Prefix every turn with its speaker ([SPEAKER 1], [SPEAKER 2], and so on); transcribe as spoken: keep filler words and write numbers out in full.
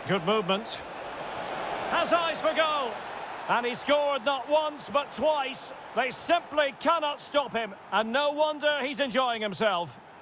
[SPEAKER 1] Good movement. Has eyes for goal. And he scored not once, but twice. They simply cannot stop him. And no wonder he's enjoying himself.